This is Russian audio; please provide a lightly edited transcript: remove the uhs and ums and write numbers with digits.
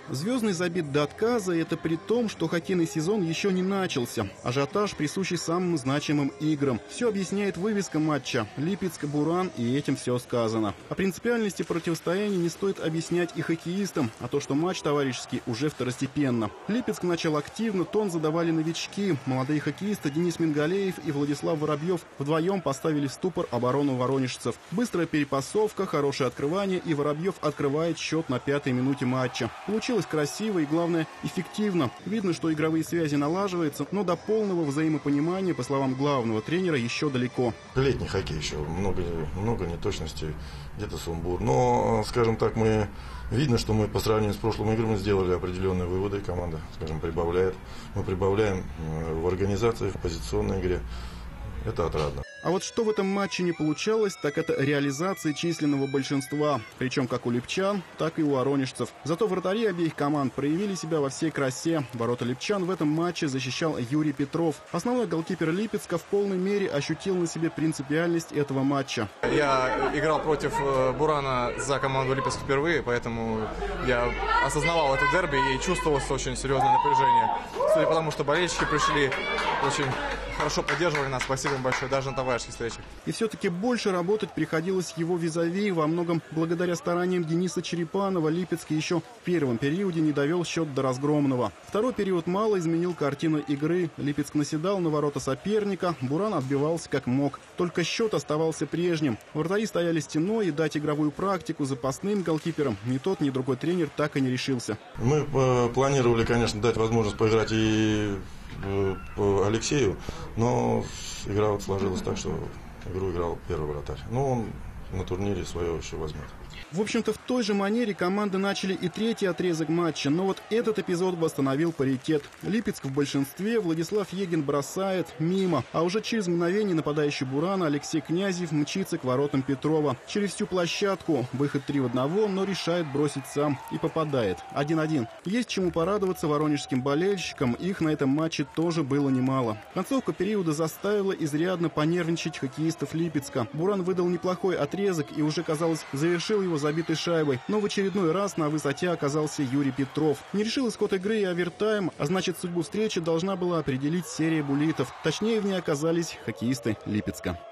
Звездный забит до отказа, и это при том, что хоккейный сезон еще не начался. Ажиотаж, присущий самым значимым играм. Все объясняет вывеска матча «Липецк-Буран», и этим все сказано. О принципиальности противостояния не стоит объяснять и хоккеистам, а то, что матч товарищеский, уже второстепенно. Липецк начал активно, тон задавали новички. Молодые хоккеисты Денис Мингалеев и Владислав Воробьев вдвоем поставили в ступор оборону воронежцев. Быстрая перепасовка, хорошее открывание, и Воробьев открывает счет на 5-й минуте матча. Получилось красиво и, главное, эффективно. Видно, что игровые связи налаживаются, но до полного взаимопонимания, по словам главного тренера, еще далеко. Летний хоккей еще, много неточностей, где-то сумбур. Но, скажем так, видно, что мы по сравнению с прошлым играми сделали определенные выводы. Команда, скажем, прибавляет. Мы прибавляем в организации, в позиционной игре. Это отрадно. А вот что в этом матче не получалось, так это реализация численного большинства. Причем как у липчан, так и у воронежцев. Зато вратари обеих команд проявили себя во всей красе. Ворота липчан в этом матче защищал Юрий Петров. Основной голкипер Липецка в полной мере ощутил на себе принципиальность этого матча. Я играл против Бурана за команду Липецк впервые, поэтому я осознавал это дерби и чувствовалось очень серьезное напряжение. Судя по тому, что болельщики пришли, очень хорошо поддерживали нас. Спасибо им большое, даже на товарищеских встречах. И все-таки больше работать приходилось его визави. Во многом благодаря стараниям Дениса Черепанова Липецк еще в первом периоде не довел счет до разгромного. Второй период мало изменил картину игры. Липецк наседал на ворота соперника, Буран отбивался как мог. Только счет оставался прежним. Вратари стояли стеной, и дать игровую практику запасным голкиперам ни тот, ни другой тренер так и не решился. Мы планировали, конечно, дать возможность поиграть и Алексею, но игра вот сложилась так, что игру играл первый вратарь. Но он на турнире свое еще возьмет. В общем-то, в той же манере команды начали и третий отрезок матча, но вот этот эпизод восстановил паритет. Липецк в большинстве, Владислав Егин бросает мимо, а уже через мгновение нападающий Бурана Алексей Князев мчится к воротам Петрова. Через всю площадку, выход 3 в 1, но решает бросить сам и попадает. 1-1. Есть чему порадоваться воронежским болельщикам, их на этом матче тоже было немало. Концовка периода заставила изрядно понервничать хоккеистов Липецка. Буран выдал неплохой отрезок и уже, казалось, завершил его забитой шайбой, но в очередной раз на высоте оказался Юрий Петров. Не решил исход игры и овертайм, а значит, судьбу встречи должна была определить серия буллитов. Точнее, в ней оказались хоккеисты Липецка.